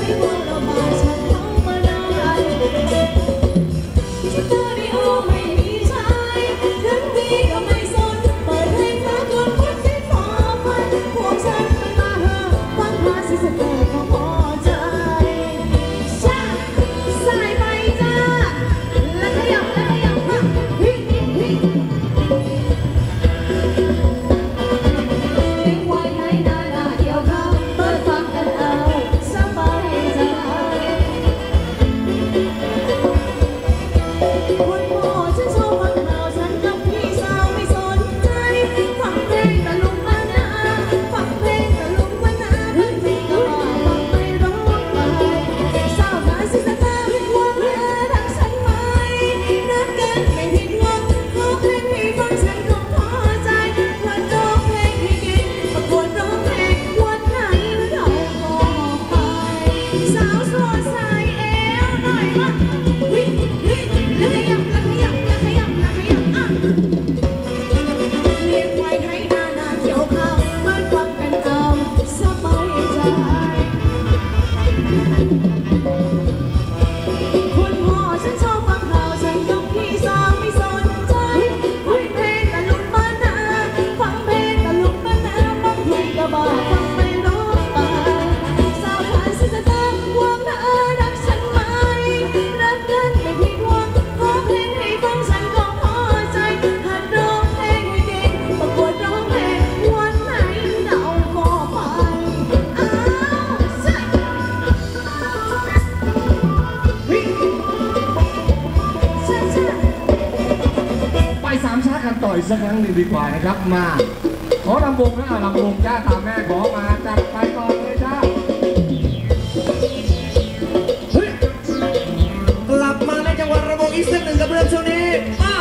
ต่อยสักครั้งหนึ่งดีกว่านะครับมาขอลำวงนะลำวงจ้าตามแม่ขอมาจัดไปก่อนเลยจ้ากลับมาในจังหวัดระบบอีกสักหนึ่งกับเรื่องช่วงนี้มา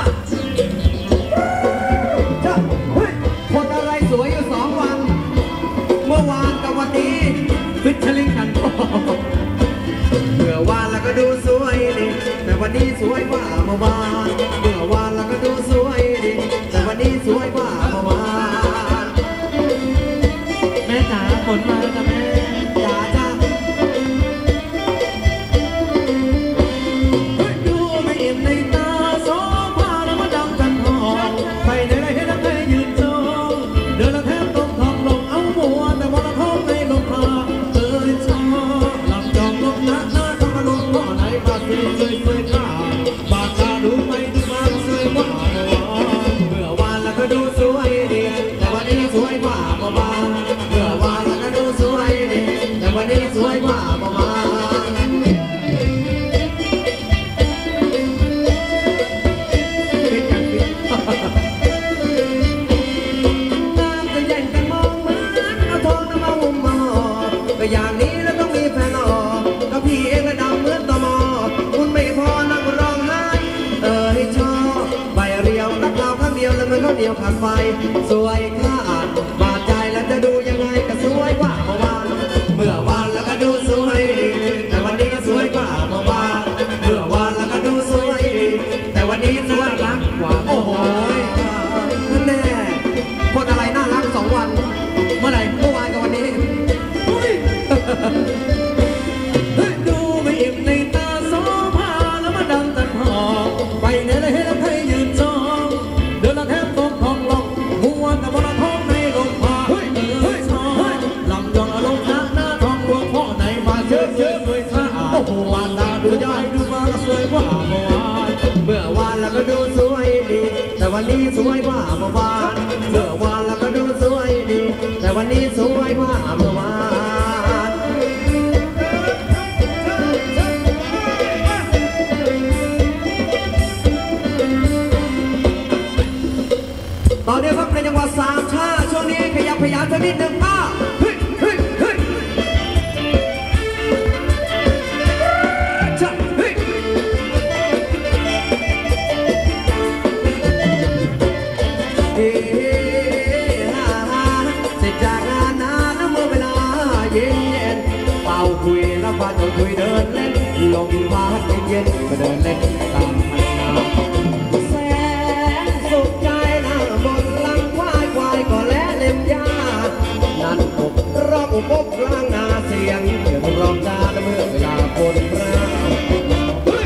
จ้าคนอะไรสวยอยู่2 วันเมื่อวานกับวันนี้ฟิชเชอร์ลิงกันเมื่อวานแล้วก็ดูสวยดีแต่วันนี้สวยกว่าเมื่อวานเมื่อวานแล้วก็ดูสวยดีแต่วันนี้สวยกว่าเมื่อวานแม่จ๋าฝนมาแล้วจ้ะแม่จ๋าจ้าดูไม่อิ่มในตาโซฟาแล้วมาดังกันหอนไปไหนให้นักให้ยืนจองเดินละแทบต้องทองลงเอาบัวแต่วันละท้องในลมพาเอ่ยชอหลับจองลมหน้าทำมาลงพ่อไหนมาสวยข้าบาดตาดูไม่ดูมาสวยกว่าเมื่อวานแล้วก็ดูสวยดีแต่วันนี้สวยกว่าเมื่อวานเมื่อวานแล้วก็ดูสวยดีแต่วันนี้สวยกว่าเมื่อวานอย่างนี้แล้วต้องมีแฟนออกก็พี่เองระดับเหมือนตมคุณไม่พอนั่งร้องไห้ให้ชอบใบเรียวนักเราข้างเดียวแล้วมันก็เดียวผ่านไปสวยขาดบาดใจแล้วจะดูยังไงก็สวยกว่าเมื่อวานเมื่อวานแล้วก็ดูสวยดีแต่วันนี้ก็สวยกว่าเมื่อวานเมื่อวานแล้วก็ดูสวยดีแต่วันนี้สวยรักกว่าโอ้โหแน่คนอะไรน่ารัก2 วันเมื่อไหร่เมื่อวานกับวันนี้ดูไม่อิ่มในตาโซฟาแล้วมาดังตันหอกไปไหนเลยให้แล้วให้ยืนจองเดินละแทบต้องทองลงหัวแต่วันละท้องในลมพาชอลำยองอารมณ์หน้าทองหัวพ่อไหนมาเยอะสวยข้าโอ้โหวานตาดูยายดูมาก็สวยกว่าเมื่อวานเมื่อวานแล้วก็ดูสวยดีแต่วันนี้สวยกว่าเมื่อวานเมื่อวานแล้วก็ดูสวยดีแต่วันนี้สวยกว่าเมื่อวานตอนนี้ครับในจังหวัดสามชาช่วงนี้ขยับขยายสักนิดหนึ่งเสร็จจากงานนานแล้วเมื่อเวลาเย็นเป่าคุยแล้วพาตัวคุยเดินเล่นลมพัดเย็นก็เดินเล่นตามพันนาแสนสุขใจนะบนหลังควายก็และเล็มยานั่นอกร้องปกกลางนาเสียงเสียงร้องกาเมื่อเวลาคนร้าวเฮ้ย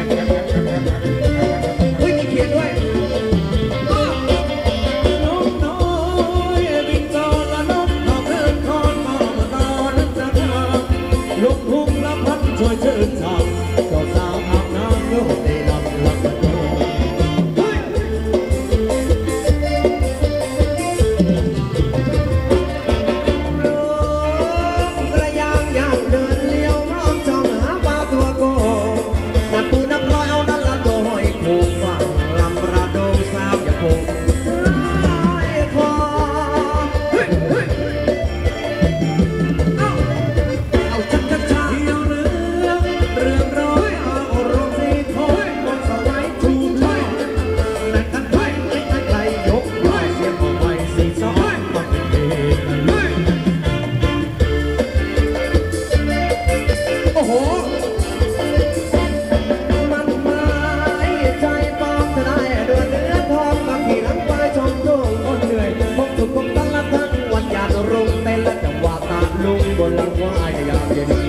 มีเขียนด้วยนกน้อยบินจรละนกเขาเดินคอนมามานอนจะทำลูกทุ่งละพันช่วยชื่นชมเจ้าสาวอาบน้ำลูกได้ลำลับกันบนหลังควายยามเย็น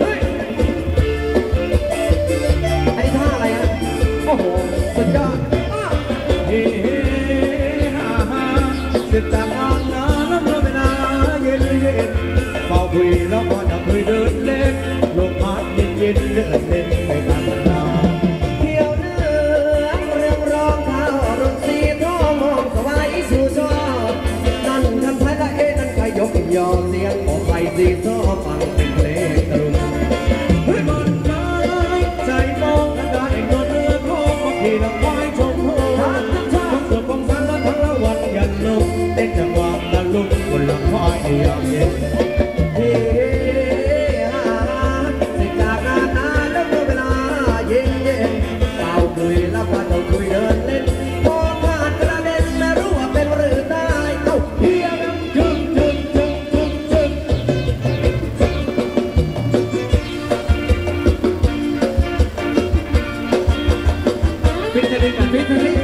ไอ้ท่าอะไรฮะโอ้โหสุดยอดเฮ้ฮ่าฮ่าเสร็จจากงานงานแล้วเมื่อเวลาเย็นเย็นเป่าคุยแล้วก็จะคุยเดินเล่นลมพัดเย็นเย็นเดินเล่นไปตามทางเที่ยวเรื่องร้องเท้ารุ่นสีทองมองสวายสู่ชอบนั่นท่านไทยละนั่นใครยกยอเสียงของใครสีทองฟังเป็นเพลงตรุษเฮ้ยมันได้ใจมองกันได้เงินเรือทองมาขี่ลำควายชมโหทั้งเสือของสันและทั้งละวันยันลงเต้นจังหวะตะลุกบนลำควายยามเย็นเฮ้ฮ่าเสร็จจากงานนาแล้วเวลาเย็นเย็นเป่าคุยแล้วพาเจ้าคุยเดินเล่นพอผ่านกระเด็นไม่รู้ว่าเป็นหรือตายเอ้าเฮียจึงพิจารณาพิจารณา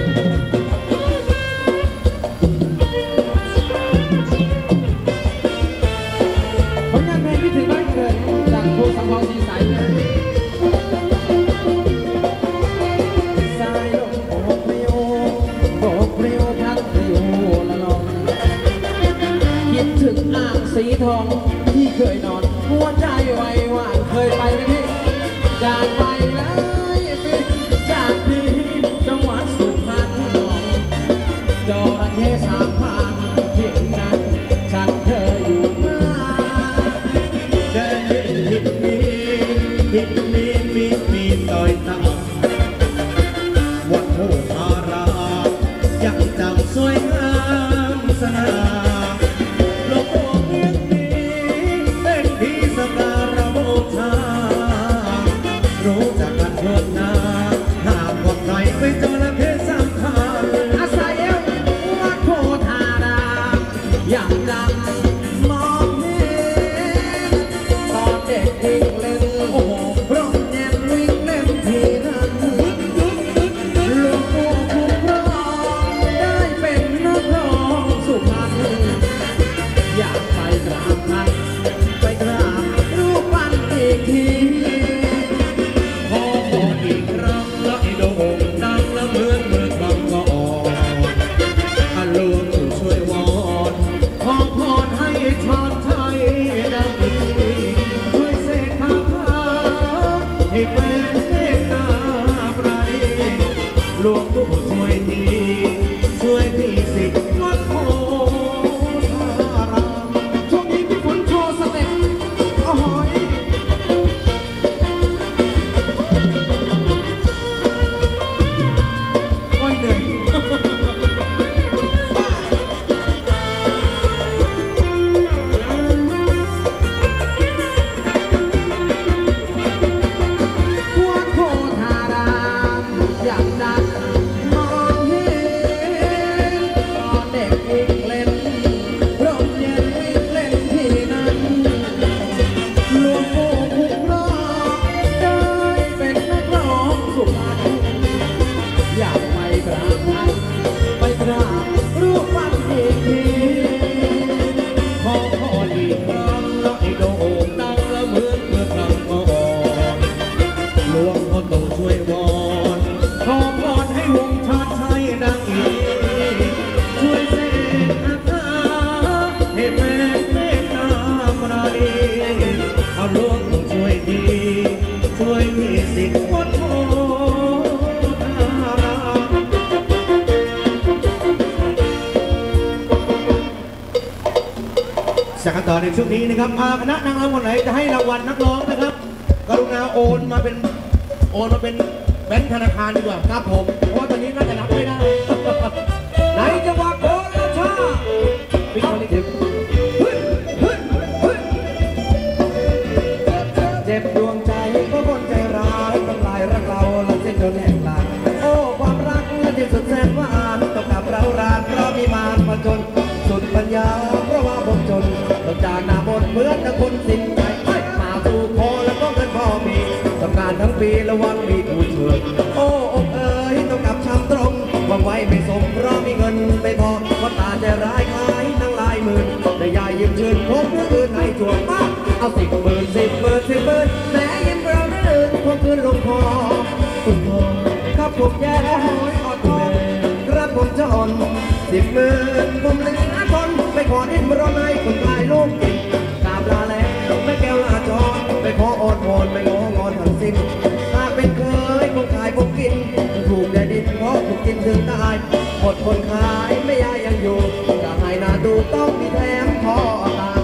ผลงานเพลงที่ถึงบ้านเกิดจากครูสังทองสีใสสายลมโบกเปรี้ยวพัดเปรี้ยวละลองคิดถึงอ่างสีทองที่เคยนอนหัวใจไว้หวานเคยไปไหมพี่จากไปแล้วจากที่จังหวัดสุพรรณจระเข้สามพันเพียงนั้นฉันเธออยู่มาเดินหินมีต่อยตาวัดโพธารามยังจำสวยงามสง่าโลกโลกเมืองนี้เป็นที่สักการะบูชารู้จักกันทั่วหน้าหากว่าใครไปจระเข้สามพันอาศัยวัดโพธารามยังจำมองเห็นตอนเด็กวิ่งเล่นโอ้โหร้องแย่วิ่งเล่นที่นั่นหลวงปู่คุ้มครองได้เป็นนักร้องสุพรรณอยากไปกราบท่านไปกราบรูปปั้นอีกทีขอพรอีกครั้งแล้วให้โด่งดังและเหมือนบางกอกหลวงปู่ช่วยวอนขอพรให้ชาติไทยดังดีช่วยเสกคาถาให้เป็นเมตตาปราณีหลวงปู่ช่วยทีสิวัดโพธารามช่วงนี้พี่ฝนโชว์สเต็ปโอ้โหโอ้ยเหนื่อยครั้งก่อนหลวงพ่อโตช่วยวอนขอพรให้วงชาติไทยดังอีกช่วยเสกอาคาให้แผ่เมตตาปราณีเอาหลวงช่วยดีช่วยมีสิ่งวัดโทจากกันต่อในช่วงนี้นะครับคณะนางรำคนไหนจะให้รางวัลนักร้องนะครับกรุณาโอนมาเป็นแบงค์ธนาคารดีกว่าครับผมเพราะว่าตอนนี้น่าจะนับไม่ได้ไหนจะว่าโกนราชาปิดคอนดิบเจ็บดวงใจก็คนใจร้ายทำลายรักเราและเส้นจนแห้งลานโอ้ความรักที่สุดแสนหวานต้องกับเรารานเพราะมีมารผจญสุดปัญญาเพราะว่าผมจนต้องจากหน้าบนเหมือนนักคนสิ้นใจมาสู่พอแล้วก็เงินพอมีทำงานทั้งปีระวังมีกูเชิญโอ้อกเอ๋ยต้องกลับช้ำตรงหวังไว้ไม่สมเพราะมีเงินไม่พอเพราะตาใจร้ายขายทั้งหลายหมื่นแต่ยายยืมเชิญผมเพื่อคืนให้จวบป้าเอา10,000แม้ยิ้มเราเรื่นพวกคืนลงคอคุณพ่อครับผมแย่อดทนครับผมจะอ่อน10,000ผมเหลือทนไปขอดิ้นรนให้คนตายลูกกินกราบลาแล้วแม่แก้วลาจรไปขออ่อนวอนไม่งองอนทั้งสิ้นถ้าเป็นเคยคงขายผมกินถูกแดดดินเพราะถูกกินถึงตายหมดคนขายไม่ยายยังอยู่จะให้นาดูต้องมีแถมพอตา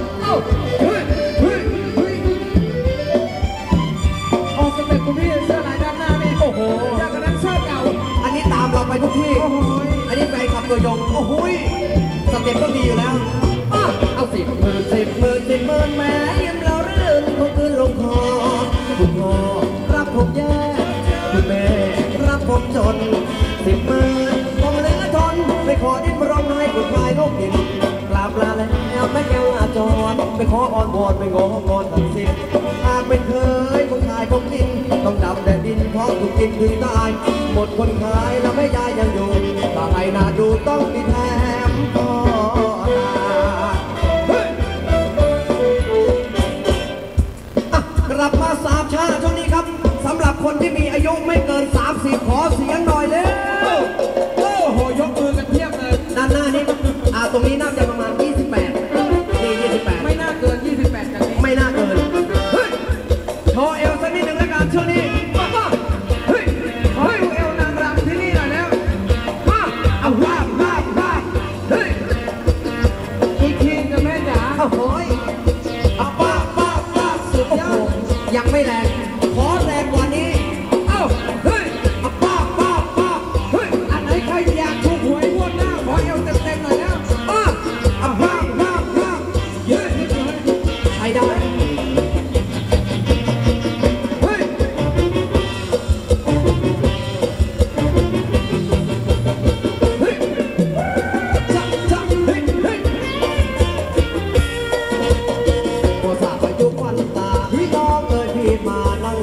ออกสเต็ปคุณพี่เสื้อลายด้านหน้านี่โอ้โหจากนั้นเสื้อเก่าอันนี้ตามเราไปทุกที่อันนี้แฟนคลับตัวยงโอ้โหสเต็ปก็ดีอยู่แล้วเอา10,000แม้ยิ้มเราเรื่นคงคืนลงคอคุณพ่อรับผมแย่คุณแม่รับผมจน10,000ผมเหลือทนไปขอดิ้นร้องให้คุณพายลูกกินกราบลาแล้วแม่แก้วลาจรไปขออ้อนวอนไปงอนทั้งสิ้นหากเป็นเคยคนขายผมกินต้องดำแดดดินเพราะถูกกินถึงตายหมดคนขายแล้วไม่ยายยังอยู่ถ้าให้นาดูต้องมีแถมต่อกลับมาสามชาช่วงนี้ครับสำหรับคนที่มีอายุไม่เกิน30ขอเสียงหน่อยเร็วโอ้โหยกมือกันเพียบเลยด้านหน้านี้ตรงนี้น่าจะประมาณ28นี่28ไม่น่าเกิน28กันนี้ไม่น่าเกินเฮ้ยโชว์เอวสักนิดหนึ่งแล้วกันช่วงนี้เฮ้ยขอให้ดูเอวนางรำที่นี่หน่อยแล้วเอาว้าวเฮ้ยอีกทีกับแม่จ๋าโอ้โหสุดยอดยังไม่แรงขอแรงกว่านี้เฮ้ยเฮ้ยอันไหนใครอยากถูกหวยงวดหน้าขอเอวเต็มหน่อยแล้วเยอะใช้ได้เฮ้ยโอซาไปยุควันตาพี่น้องเอ่ยพี่มานั่ง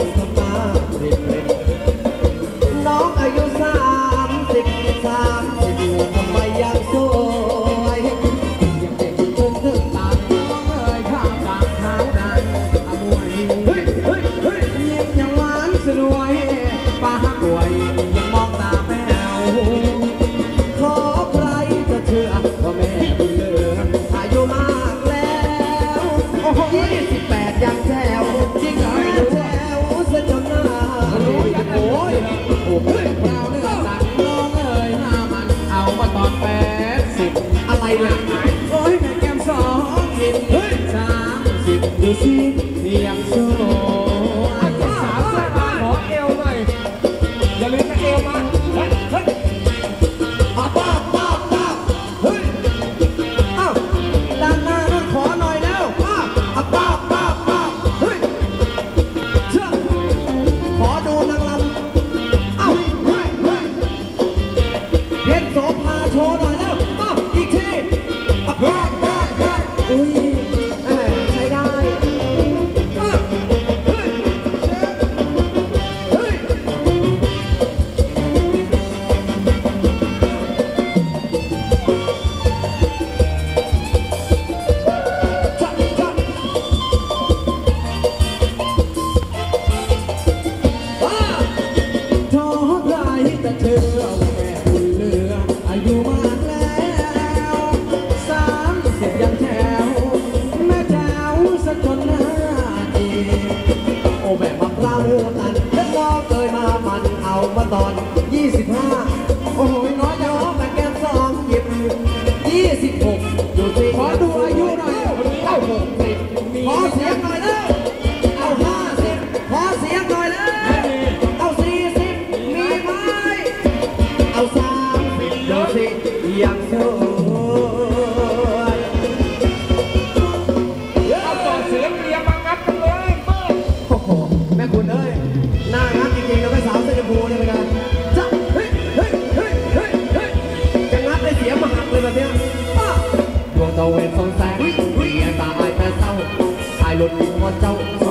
โอ้แม่มะพร้าวเนื้อกันเล็กน้องเกยมามันเอามาตอน25โอ้โหน้อยจะหอมแม่แก้มสองหยิบ26ดูสิขอดูอายุหน่อยเอา60ขอเสียงหน่อยเลยเอา50ขอเสียงหน่อยเลยเอา40มีไหมเอา30ดูสิยังสวยเอาต่อเสือเรียมางัดกันเลยเปิ้ลโอ้โหแม่คุณเอ้ยหน้างัดจริงๆนะแม่สาวเสื้อชมพูเนี่ยเป็นไงจะเฮ้ยเฮ้ยเฮ้ยเฮ้ยเฮ้ยจะงัดได้เสียมหักเลยแบบเนี้ยป้าดวงตะเวนสองแสงเรียนตาอายแต่เศร้าชายหลุดดินพอเจ้าส